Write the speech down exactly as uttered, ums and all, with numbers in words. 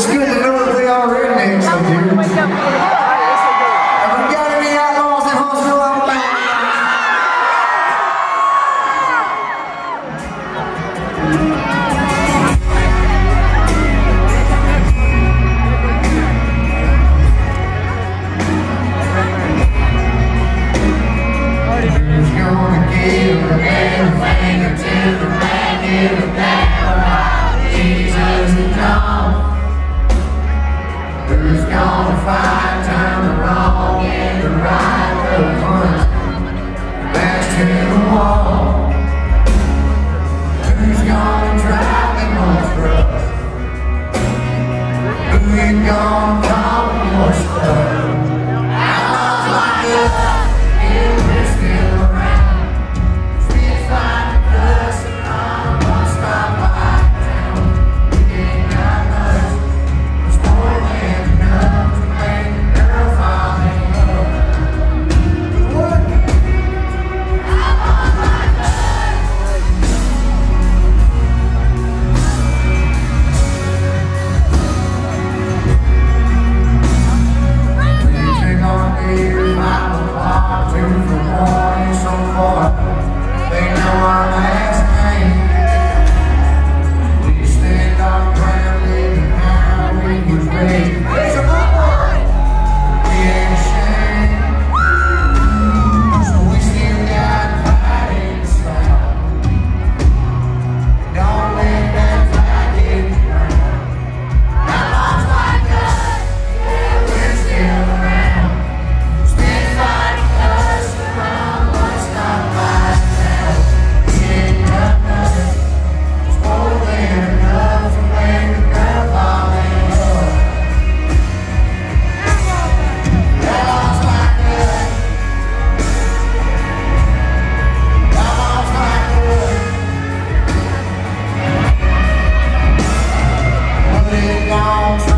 It's good to know that they are rednecks up here. Have we got any outlaws in Huntsville, Alabama? Who's gonna give a middle finger to the man in the back? Jesus is gone. Who's gonna fight, turn the wrong and the right, the front, back to the wall? Who's gonna drive them on trucks? Who ain't gonna call your stuff? Outlaws like us, if we're still around. Spits like a cuss, and I'm gonna stop by. Down